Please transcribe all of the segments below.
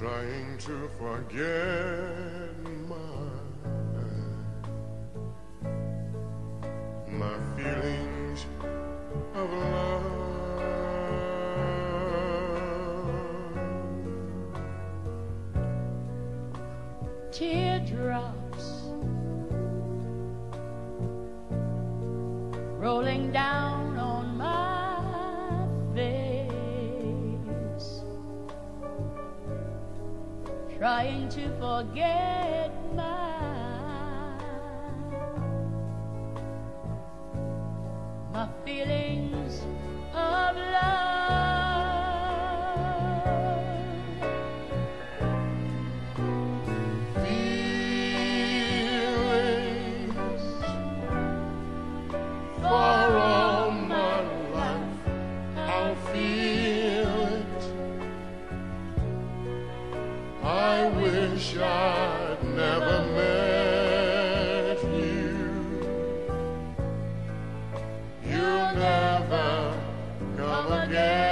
trying to forget my feelings of love. Teardrops rolling down on my face, trying to forget my feelings of love. Feelings for all my life, I'll feel it. I wish I'd never met you. You'll never come again.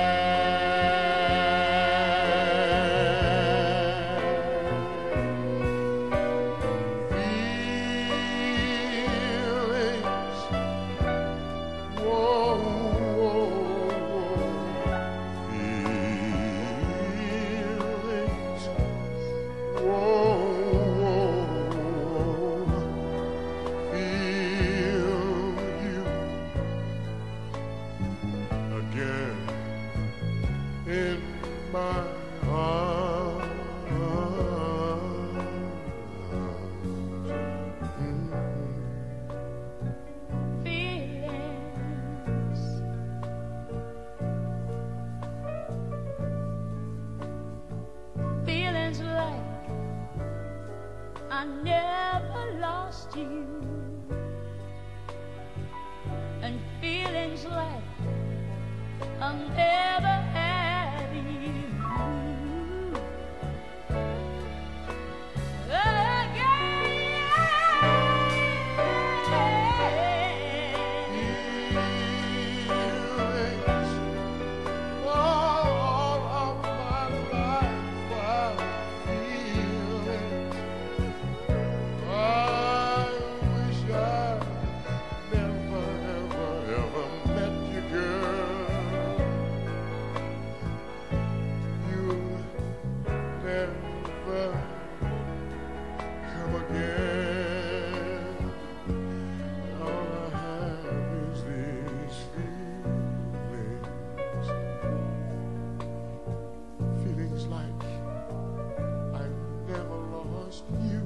Feelings, whoa, whoa, whoa. Feelings, whoa, whoa. Feel you again in my arms. Feelings, feelings like I never lost you, and feelings like I'll never have you Feelings all of my life, I feel it. I wish I never, ever, ever met you, girl. You'll never come again. All I have is these feelings. Feelings like I never lost you.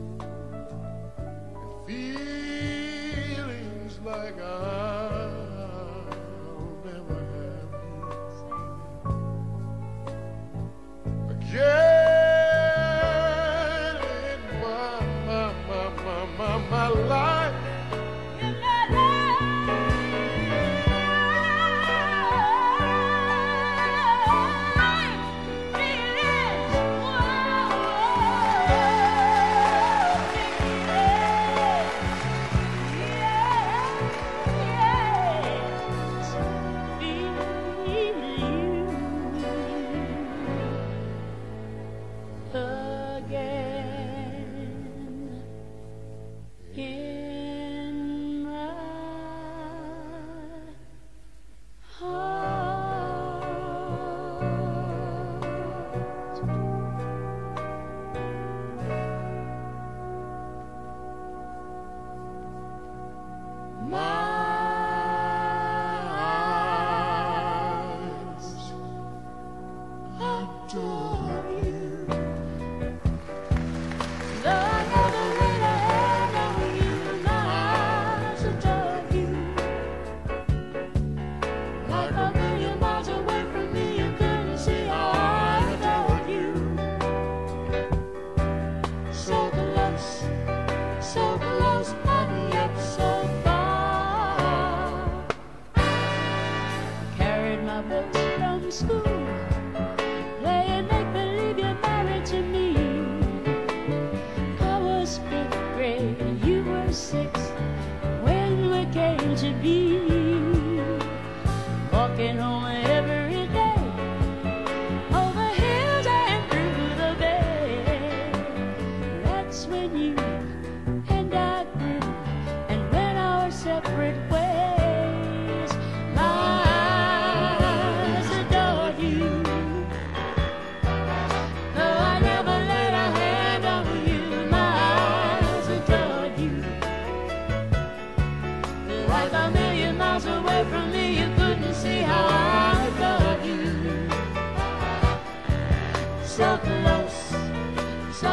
And feelings like I'll never have you again in my life. Again in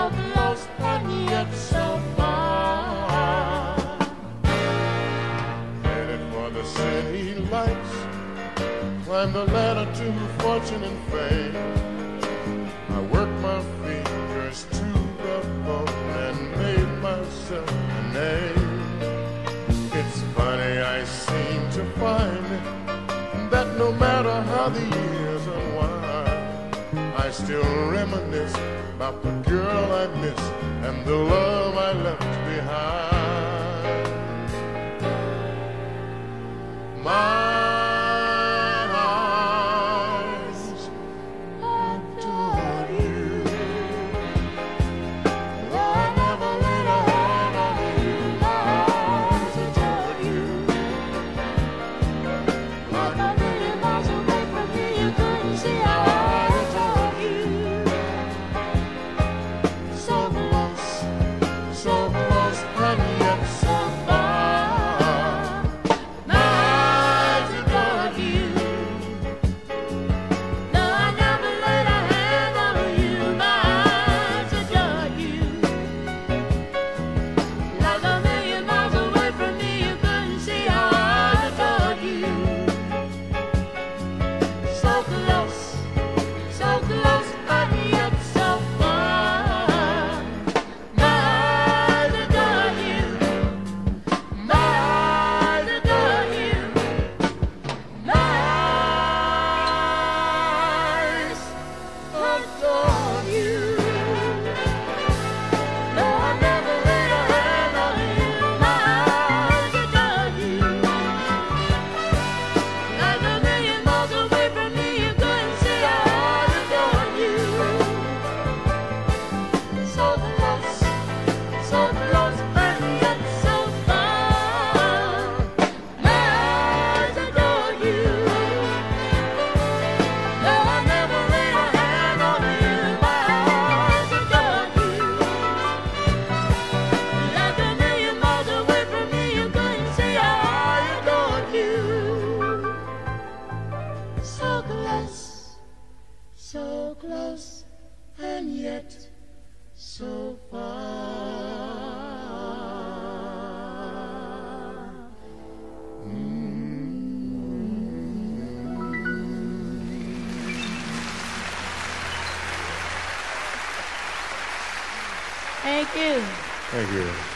so close and yet so far. Headed for the city lights, climb the ladder to fortune and fame. I worked my fingers to the bone and made myself a name. It's funny, I seem to find that no matter how the years unwind, I still reminisce about the girl I miss and the love I left behind. My eyes adore you. Though I never laid a hand on you, my eyes adore you. Like a million miles away from me, you couldn't see how I adore you. So close, so close, and yet so far. My eyes adore you. Though I never laid a hand on you, my eyes adore you. Like a million miles away from me, you couldn't see how I adore you. So close, and yet so far. My eyes adore you. My eyes Adore you. My eyes adore you. Though I never laid a hand on you, my eyes adore you. Like a million miles away from me, you couldn't see how I adore you. So close, and yet so far. My eyes adore you. Though I never laid a hand on you, my eyes adore you. Like a million miles away from me, you couldn't see how I adored you. So close, and yet so far. Thank you. Thank you.